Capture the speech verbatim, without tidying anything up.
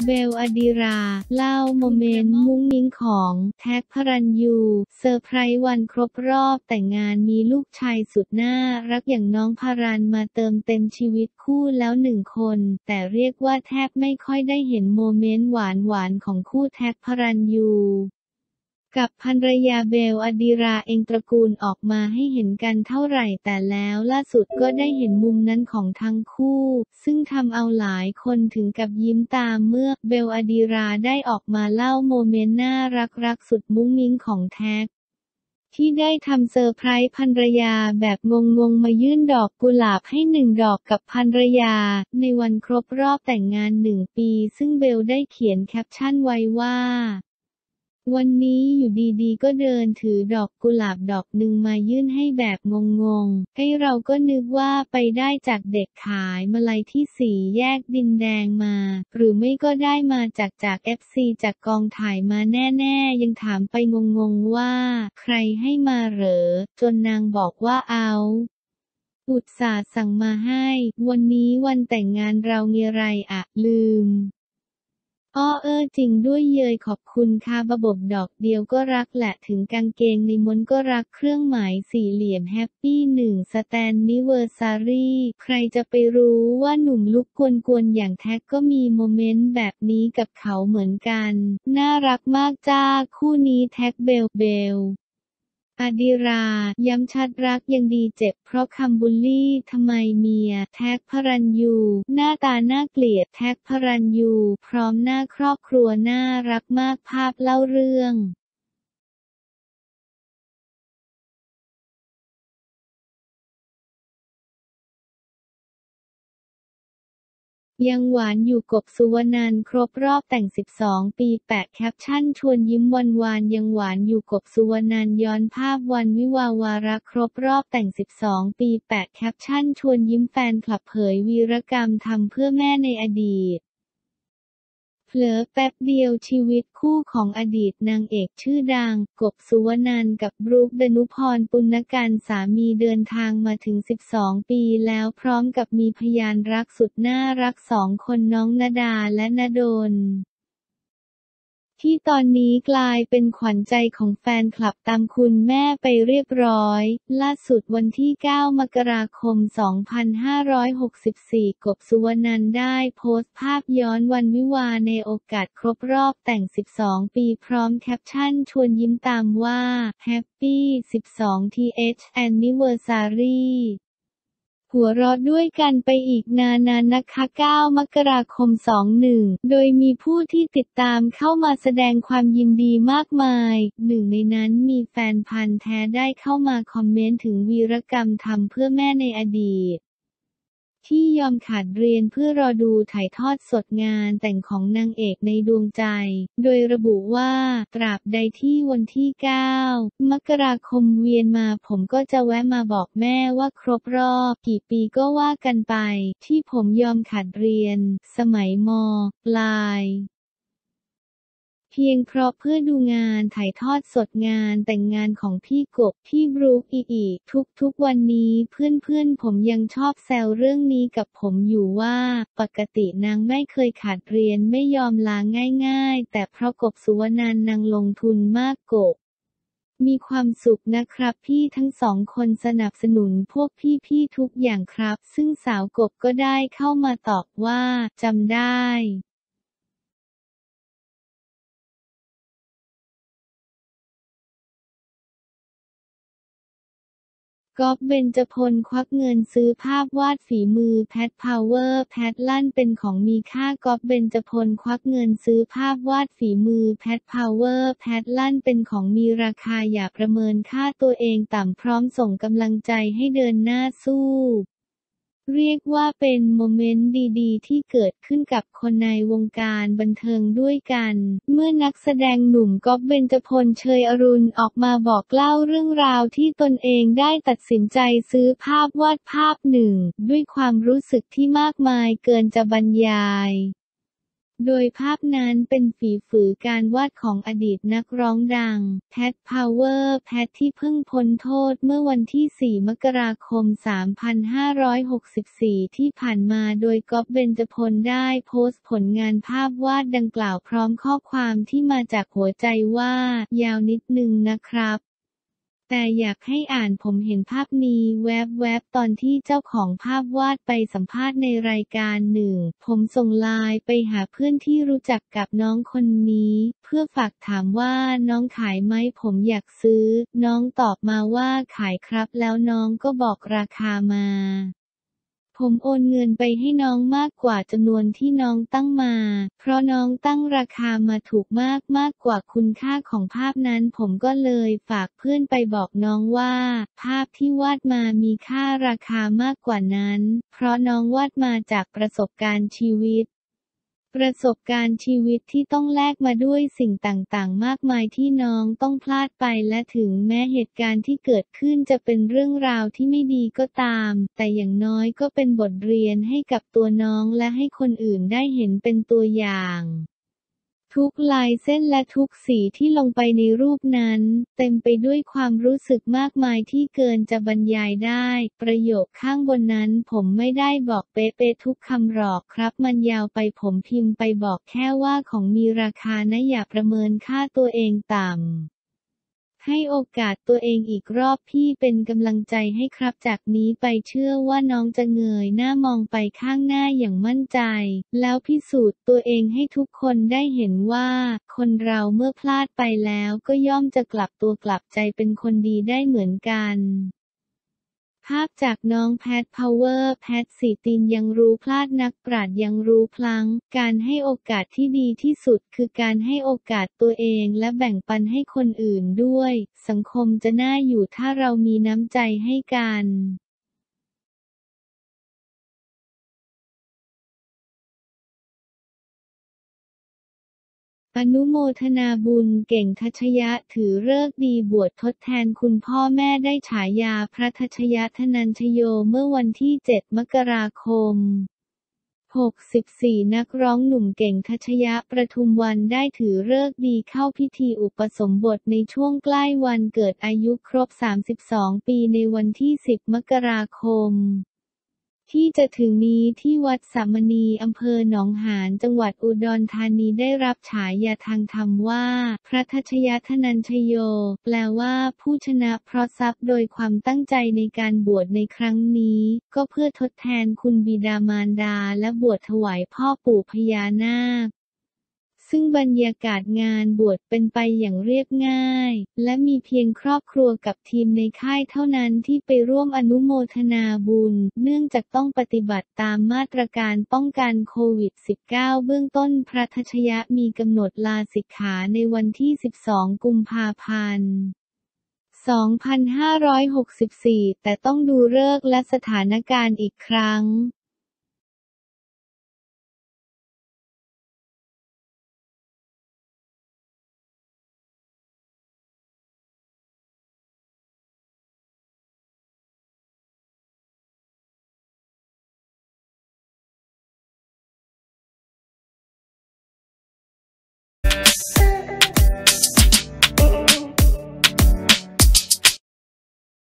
บล อดิรา เล่าโมเมนต์มุ้งมิ้งของแท็ก พระรัญยู เซอร์ไพรส์วันครบรอบแต่งงานมีลูกชายสุดน่ารักอย่างน้องพารันมาเติมเต็มชีวิตคู่แล้วหนึ่งคน แต่เรียกว่าแทบไม่ค่อยได้เห็นโมเมนต์หวานๆของคู่แท็ก พระรัญยูกับภรรยาเบล อดิราเองตระกูลออกมาให้เห็นกันเท่าไหร่แต่แล้วล่าสุดก็ได้เห็นมุมนั้นของทั้งคู่ซึ่งทำเอาหลายคนถึงกับยิ้มตามเมื่อเบล อดิราได้ออกมาเล่าโมเมนต์น่ารักๆสุดมุ้งมิ้งของแท็กที่ได้ทำเซอร์ไพรส์ภรรยาแบบงงๆมายื่นดอกกุหลาบให้หนึ่งดอกกับภรรยาในวันครบรอบแต่งงานหนึ่งปีซึ่งเบลได้เขียนแคปชั่นไว้ว่าวันนี้อยู่ดีๆก็เดินถือดอกกุหลาบดอกหนึ่งมายื่นให้แบบงงๆไอ้เราก็นึกว่าไปได้จากเด็กขายมะลัยที่สี่แยกดินแดงมาหรือไม่ก็ได้มาจากจาก เอฟ ซี จากกองถ่ายมาแน่ๆยังถามไปงงๆว่าใครให้มาเหรอจนนางบอกว่าเอาอุตส่าห์สั่งมาให้วันนี้วันแต่งงานเรามีไรอะลืมอ้อเออจริงด้วยเยยขอบคุณค่ะระบบดอกเดียวก็รักแหละถึงกางเกงในม้วนก็รักเครื่องหมายสี่เหลี่ยมแฮปปี้หนึ่งสแตนนิเวอร์ซารีใครจะไปรู้ว่าหนุ่มลุคกวนๆอย่างแท็กก็มีโมเมนต์แบบนี้กับเขาเหมือนกันน่ารักมากจ้าคู่นี้แท็กเบลเบลอดิราย้ำชัดรักยังดีเจ็บเพราะคำบูลลี่ทำไมเมียแท็ก พระรัญยูหน้าตาน่าเกลียดแท็ก พระรัญยูพร้อมหน้าครอบครัวน่ารักมากภาพเล่าเรื่องยังหวานอยู่กบสุวรรณันท์ครบรอบแต่งสิบสองปีแปะแคปชั่นชวนยิ้มวันวานยังหวานอยู่กบสุวรรณันท์ย้อนภาพวันวิวาห์วาระครบรอบแต่งสิบสองปีแปะแคปชั่นชวนยิ้มแฟนคลับเผยวีรกรรมทำเพื่อแม่ในอดีตเผลอแป๊บเดียวชีวิตคู่ของอดีตนางเอกชื่อดังกบสุวรรณันท์กับบรุ๊ค ดนุพร ปุณกันสามีเดินทางมาถึงสิบสองปีแล้วพร้อมกับมีพยานรักสุดน่ารักสองคนน้องณดาและณดลที่ตอนนี้กลายเป็นขวัญใจของแฟนคลับตามคุณแม่ไปเรียบร้อยล่าสุดวันที่เก้ามกราคมสองพันห้าร้อยหกสิบสี่กบสุวรรณันท์ได้โพสต์ภาพย้อนวันวิวาห์ในโอกาสครบรอบแต่งสิบสองปีพร้อมแคปชั่นชวนยิ้มตามว่า Happy สิบสอง ที เอช Anniversaryหัวเราะด้วยกันไปอีกนานๆนะคะเก้ามกราคมสองพันสิบเอ็ดโดยมีผู้ที่ติดตามเข้ามาแสดงความยินดีมากมายหนึ่งในนั้นมีแฟนพันธุ์แท้ได้เข้ามาคอมเมนต์ถึงวีรกรรมทำเพื่อแม่ในอดีตที่ยอมขาดเรียนเพื่อรอดูถ่ายทอดสดงานแต่งของนางเอกในดวงใจโดยระบุว่าตราบใดที่วันที่เก้ามกราคมเวียนมาผมก็จะแวะมาบอกแม่ว่าครบรอบกี่ปีก็ว่ากันไปที่ผมยอมขาดเรียนสมัยม.ปลายเพียงเพราะเพื่อดูงานถ่ายทอดสดงานแต่งงานของพี่กบพี่บรูคอีอีทุกๆวันนี้เพื่อนๆผมยังชอบแซวเรื่องนี้กับผมอยู่ว่าปกตินางไม่เคยขาดเรียนไม่ยอมลาง่ายๆแต่เพราะกบสุวรรณันท์นางลงทุนมากกบมีความสุขนะครับพี่ทั้งสองคนสนับสนุนพวกพี่ๆทุกอย่างครับซึ่งสาวกบก็ได้เข้ามาตอบว่าจำได้ก๊อฟ เบญจพลควักเงินซื้อภาพวาดฝีมือแพทพาวเวอร์แพทลั่นเป็นของมีค่าก๊อฟ เบญจพลควักเงินซื้อภาพวาดฝีมือแพทพาวเวอร์แพทลั่นเป็นของมีราคาอย่าประเมินค่าตัวเองต่ำพร้อมส่งกำลังใจให้เดินหน้าสู้เรียกว่าเป็นโมเมนต์ดีๆที่เกิดขึ้นกับคนในวงการบันเทิงด้วยกันเมื่อนักแสดงหนุ่มก๊อฟ เบญจพลเชยอรุณออกมาบอกเล่าเรื่องราวที่ตนเองได้ตัดสินใจซื้อภาพวาดภาพหนึ่งด้วยความรู้สึกที่มากมายเกินจะบรรยายโดยภาพนั้นเป็นฝีฝือการวาดของอดีตนักร้องดัง แพท พาวเวอร์ แพทที่เพิ่งพ้นโทษเมื่อวันที่ สี่ มกราคม สองพันห้าร้อยหกสิบสี่ ที่ผ่านมาโดยก๊อฟ เบญจพลได้โพสต์ผลงานภาพวาดดังกล่าวพร้อมข้อความที่มาจากหัวใจว่า ยาวนิดนึงนะครับแต่อยากให้อ่านผมเห็นภาพนี้แวบๆตอนที่เจ้าของภาพวาดไปสัมภาษณ์ในรายการหนึ่งผมส่งไลน์ไปหาเพื่อนที่รู้จักกับน้องคนนี้เพื่อฝากถามว่าน้องขายไหมผมอยากซื้อน้องตอบมาว่าขายครับแล้วน้องก็บอกราคามาผมโอนเงินไปให้น้องมากกว่าจำนวนที่น้องตั้งมาเพราะน้องตั้งราคามาถูกมากมากกว่าคุณค่าของภาพนั้นผมก็เลยฝากเพื่อนไปบอกน้องว่าภาพที่วาดมามีค่าราคามากกว่านั้นเพราะน้องวาดมาจากประสบการณ์ชีวิตประสบการณ์ชีวิตที่ต้องแลกมาด้วยสิ่งต่างๆมากมายที่น้องต้องพลาดไปและถึงแม้เหตุการณ์ที่เกิดขึ้นจะเป็นเรื่องราวที่ไม่ดีก็ตามแต่อย่างน้อยก็เป็นบทเรียนให้กับตัวน้องและให้คนอื่นได้เห็นเป็นตัวอย่างทุกลายเส้นและทุกสีที่ลงไปในรูปนั้นเต็มไปด้วยความรู้สึกมากมายที่เกินจะบรรยายได้ประโยคข้างบนนั้นผมไม่ได้บอกเป๊ะๆทุกคำหรอกครับมันยาวไปผมพิมพ์ไปบอกแค่ว่าของมีราคานะอย่าประเมินค่าตัวเองต่ำให้โอกาสตัวเองอีกรอบพี่เป็นกำลังใจให้ครับจากนี้ไปเชื่อว่าน้องจะเงยหน้ามองไปข้างหน้าอย่างมั่นใจแล้วพิสูจน์ตัวเองให้ทุกคนได้เห็นว่าคนเราเมื่อพลาดไปแล้วก็ย่อมจะกลับตัวกลับใจเป็นคนดีได้เหมือนกันภาพจากน้องแพท พาวเวอร์ แพทสีตินยังรู้พลาดนักปราชญ์ยังรู้พลั้งการให้โอกาสที่ดีที่สุดคือการให้โอกาสตัวเองและแบ่งปันให้คนอื่นด้วยสังคมจะน่าอยู่ถ้าเรามีน้ำใจให้กันอนุโมทนาบุญเก่งทัชยะถือฤกษ์ดีบวชทดแทนคุณพ่อแม่ได้ฉายาพระทัชยะธนัญชโยเมื่อวันที่ เจ็ด มกราคม หกสิบสี่ นักร้องหนุ่มเก่งทัชยะประทุมวรรณได้ถือฤกษ์ดีเข้าพิธีอุปสมบทในช่วงใกล้วันเกิดอายุครบ สามสิบสอง ปีในวันที่ สิบ มกราคมที่จะถึงนี้ที่วัดสามณีอำเภอหนองหานจังหวัดอุดรธานีได้รับฉายาทางธรรมว่าพระทัชยะธนัญชโยแปลว่าผู้ชนะเพราะทรัพย์โดยความตั้งใจในการบวชในครั้งนี้ก็เพื่อทดแทนคุณบิดามารดาและบวชถวายพ่อปู่พญานาคซึ่งบรรยากาศงานบวชเป็นไปอย่างเรียบง่ายและมีเพียงครอบครัวกับทีมในค่ายเท่านั้นที่ไปร่วมอนุโมทนาบุญเนื่องจากต้องปฏิบัติตามมาตรการป้องกันโควิด สิบเก้า เบื้องต้นพระทัชยะมีกำหนดลาสิกขาในวันที่ สิบสอง กุมภาพันธ์ สองพันห้าร้อยหกสิบสี่ แต่ต้องดูฤกษ์และสถานการณ์อีกครั้ง